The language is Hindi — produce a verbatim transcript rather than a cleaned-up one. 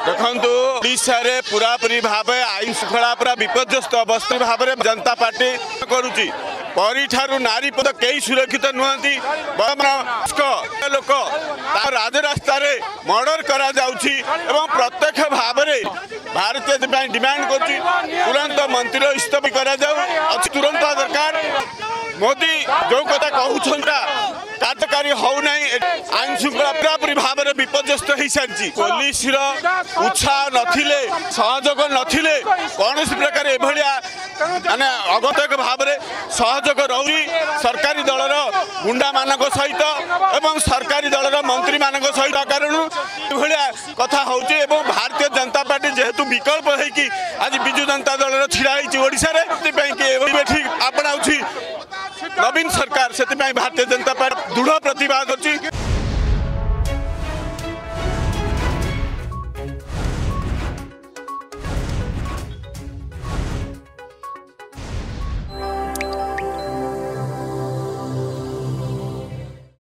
देखु ओडिशा रे पूरापूरी भाव आईन श्रृंखला पूरा विपर्यस्त अवस्था भाव में जनता पार्टी करुच्ची परिठारू नारी पद कई सुरक्षित नुहति लोक राजरास्ता मर्डर करा जाउछि एवं प्रत्यक्ष भाव में भारतीय डिमांड कर तुरंत मंत्री इस्तीफा करा जाउ तुरंत दरकार मोदी जो कथा कहता कार्यकारी हो आईन श्रृंखला पूरापूरी भाव में विपर्यस्त हो सारी पुलिस उत्साह नथिले सहयोग नथिले कौन प्रकार एभलिया माने अगतक भाव में सहयोग रही सरकारी दलर गुंडा मान सहित एवं सरकारी दलर मंत्री मान सहित कारण भाया कथा हो भारतीय जनता पार्टी जेहेतु विकल्प है आज विजु जनता दल छिड़ा होती आपणा नवीन सरकार से भारतीय जनता पार्टी दृढ़ प्रतिवाद अच्छी।